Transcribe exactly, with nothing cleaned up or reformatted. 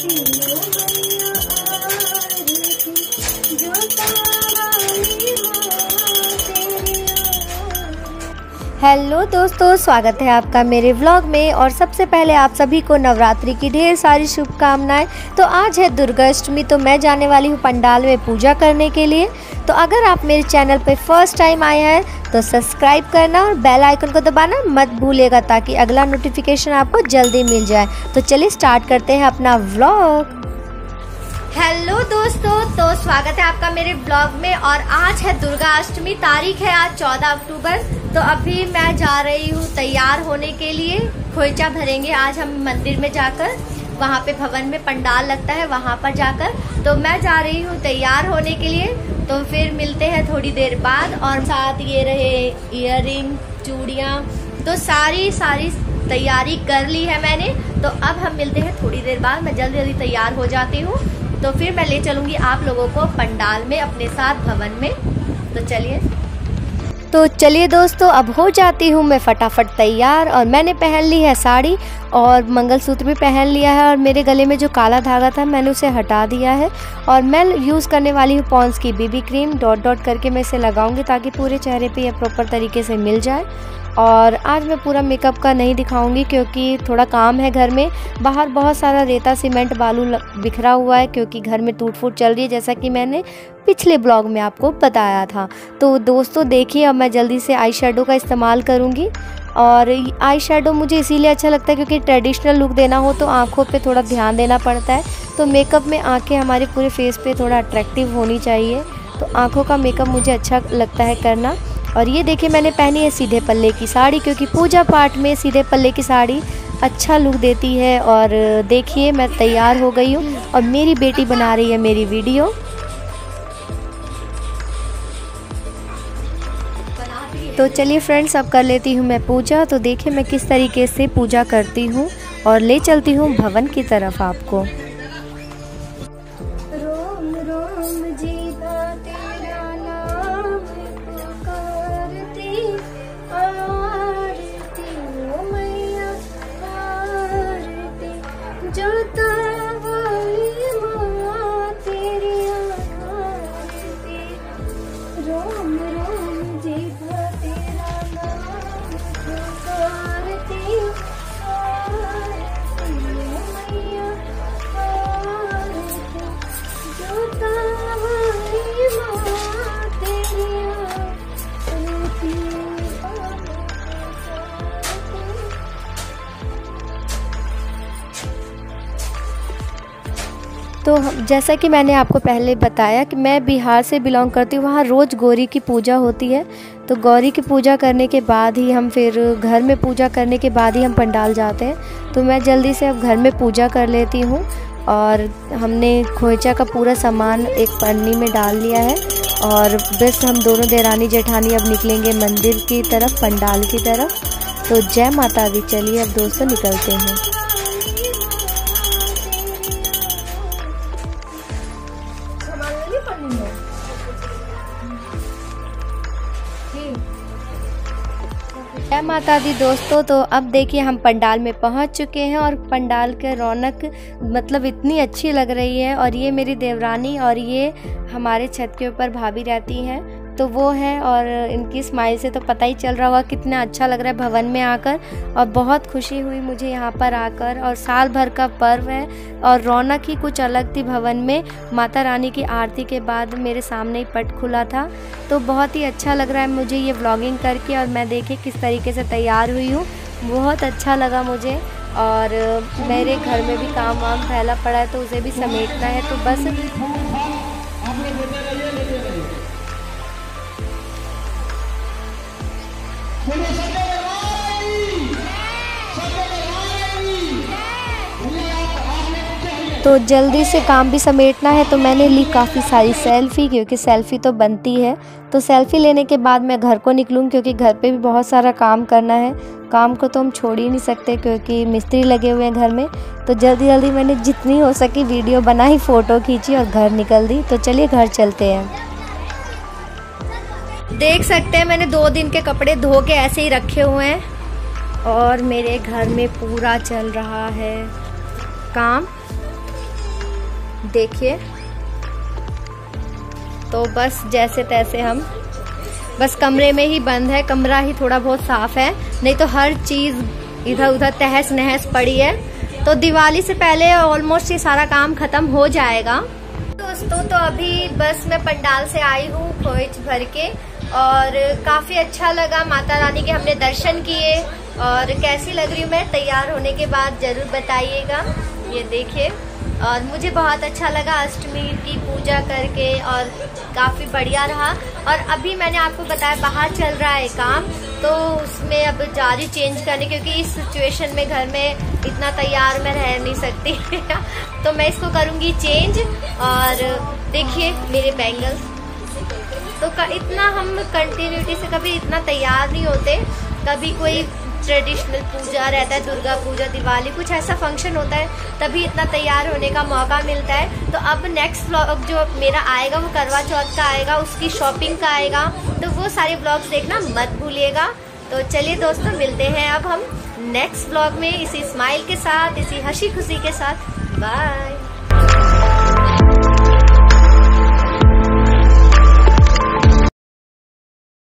Hello दोस्तों, स्वागत है आपका मेरे व्लॉग में। और सबसे पहले आप सभी को नवरात्रि की ढेर सारी शुभकामनाएं। तो आज है दुर्गा अष्टमी, तो मैं जाने वाली हूँ पंडाल में पूजा करने के लिए। तो अगर आप मेरे चैनल पे फर्स्ट टाइम आए हैं तो सब्सक्राइब करना और बेल आइकन को दबाना मत भूलिएगा, ताकि अगला नोटिफिकेशन आपको जल्दी मिल जाए। तो चलिए स्टार्ट करते हैं अपना व्लॉग। हेलो दोस्तों, तो स्वागत है आपका मेरे ब्लॉग में। और आज है दुर्गा अष्टमी, तारीख है आज चौदह अक्टूबर। तो अभी मैं जा रही हूँ तैयार होने के लिए। खोइचा भरेंगे आज हम मंदिर में जाकर, वहाँ पे भवन में पंडाल लगता है, वहाँ पर जाकर। तो मैं जा रही हूँ तैयार होने के लिए। तो फिर मिलते हैं थोड़ी देर बाद। और साथ ये रहे इयररिंग, चूड़ियाँ, तो सारी सारी तैयारी कर ली है मैंने। तो अब हम मिलते हैं थोड़ी देर बाद। मैं जल्दी जल्दी तैयार हो जाती हूँ, तो फिर मैं ले चलूंगी आप लोगों को पंडाल में अपने साथ भवन में। तो चलिए तो चलिए दोस्तों, अब हो जाती हूँ मैं फटाफट तैयार। और मैंने पहन ली है साड़ी और मंगलसूत्र भी पहन लिया है। और मेरे गले में जो काला धागा था मैंने उसे हटा दिया है। और मैं यूज़ करने वाली हूँ पॉन्ड्स की बीबी क्रीम। डॉट डॉट करके मैं इसे लगाऊंगी ताकि पूरे चेहरे पे यह प्रॉपर तरीके से मिल जाए। और आज मैं पूरा मेकअप का नहीं दिखाऊंगी क्योंकि थोड़ा काम है घर में। बाहर बहुत सारा रेता, सीमेंट, बालू बिखरा हुआ है क्योंकि घर में टूट फूट चल रही है, जैसा कि मैंने पिछले ब्लॉग में आपको बताया था। तो दोस्तों देखिए, अब मैं जल्दी से आई शेडो का इस्तेमाल करूंगी। और आई शेडो मुझे इसीलिए अच्छा लगता है क्योंकि ट्रेडिशनल लुक देना हो तो आँखों पे थोड़ा ध्यान देना पड़ता है। तो मेकअप में आँखें हमारे पूरे फेस पे थोड़ा अट्रैक्टिव होनी चाहिए। तो आँखों का मेकअप मुझे अच्छा लगता है करना। और ये देखिए, मैंने पहनी है सीधे पल्ले की साड़ी क्योंकि पूजा पाठ में सीधे पल्ले की साड़ी अच्छा लुक देती है। और देखिए मैं तैयार हो गई हूँ और मेरी बेटी बना रही है मेरी वीडियो। तो चलिए फ्रेंड्स, अब कर लेती हूँ मैं पूजा। तो देखिए मैं किस तरीके से पूजा करती हूँ और ले चलती हूँ भवन की तरफ आपको। रोम रोम जीवा तेरा नाम पुकारती, आरती ओ मैया आरती, जोता वाली माँ तेरी आरती। रोम रोम जीवा तेरा नाम पुकारती, आरती ओ मैया आरती, जोता वाली माँ तेरी आरती। तो जैसा कि मैंने आपको पहले बताया कि मैं बिहार से बिलोंग करती हूँ, वहाँ रोज़ गौरी की पूजा होती है। तो गौरी की पूजा करने के बाद ही हम फिर घर में पूजा करने के बाद ही हम पंडाल जाते हैं। तो मैं जल्दी से अब घर में पूजा कर लेती हूँ। और हमने खोइचा का पूरा सामान एक पन्नी में डाल लिया है। और बस हम दोनों देरानी जेठानी अब निकलेंगे मंदिर की तरफ, पंडाल की तरफ। तो जय माता दी, चलिए अब दोस्तों निकलते हैं। जय माता दी दोस्तों। तो अब देखिए हम पंडाल में पहुंच चुके हैं और पंडाल के रौनक मतलब इतनी अच्छी लग रही है। और ये मेरी देवरानी और ये हमारे छत के ऊपर भाभी रहती हैं, तो वो है। और इनकी स्माइल से तो पता ही चल रहा होगा कितना अच्छा लग रहा है भवन में आकर। और बहुत खुशी हुई मुझे यहाँ पर आकर। और साल भर का पर्व है और रौनक ही कुछ अलग थी भवन में। माता रानी की आरती के बाद मेरे सामने ही पट खुला था। तो बहुत ही अच्छा लग रहा है मुझे ये व्लॉगिंग करके। और मैं देखिए किस तरीके से तैयार हुई हूँ, बहुत अच्छा लगा मुझे। और मेरे घर में भी काम वाम फैला पड़ा है तो उसे भी समेटना है। तो बस तो जल्दी से काम भी समेटना है। तो मैंने ली काफ़ी सारी सेल्फ़ी क्योंकि सेल्फ़ी तो बनती है। तो सेल्फ़ी लेने के बाद मैं घर को निकलूँ क्योंकि घर पे भी बहुत सारा काम करना है। काम को तो हम छोड़ ही नहीं सकते क्योंकि मिस्त्री लगे हुए हैं घर में। तो जल्दी जल्दी मैंने जितनी हो सकी वीडियो बनाई, फ़ोटो खींची और घर निकल दी। तो चलिए घर चलते हैं। देख सकते हैं मैंने दो दिन के कपड़े धो के ऐसे ही रखे हुए हैं। और मेरे घर में पूरा चल रहा है काम। देखिए। तो बस जैसे तैसे हम बस कमरे में ही बंद है, कमरा ही थोड़ा बहुत साफ है, नहीं तो हर चीज़ इधर उधर तहस नहस पड़ी है। तो दिवाली से पहले ऑलमोस्ट ये सारा काम खत्म हो जाएगा। दोस्तों तो अभी बस मैं पंडाल से आई हूँ खोइच भर के, और काफ़ी अच्छा लगा। माता रानी के हमने दर्शन किए, और कैसी लग रही हूँ मैं तैयार होने के बाद ज़रूर बताइएगा। ये देखिए, और मुझे बहुत अच्छा लगा अष्टमी की पूजा करके, और काफ़ी बढ़िया रहा। और अभी मैंने आपको बताया बाहर चल रहा है काम, तो उसमें अब जा रही चेंज करने, क्योंकि इस सिचुएशन में घर में इतना तैयार मैं रह नहीं सकती तो मैं इसको करूँगी चेंज। और देखिए मेरे बैंगल्स, तो इतना हम कंटिन्यूटी से कभी इतना तैयार नहीं होते। कभी कोई ट्रेडिशनल पूजा रहता है, दुर्गा पूजा, दिवाली, कुछ ऐसा फंक्शन होता है, तभी इतना तैयार होने का मौका मिलता है। तो अब नेक्स्ट व्लॉग जो मेरा आएगा वो करवा चौथ का आएगा, उसकी शॉपिंग का आएगा, तो वो सारे व्लॉग्स देखना मत भूलिएगा। तो चलिए दोस्तों, मिलते हैं अब हम नेक्स्ट व्लॉग में इसी स्माइल के साथ, इसी हंसी खुशी के साथ। बाय।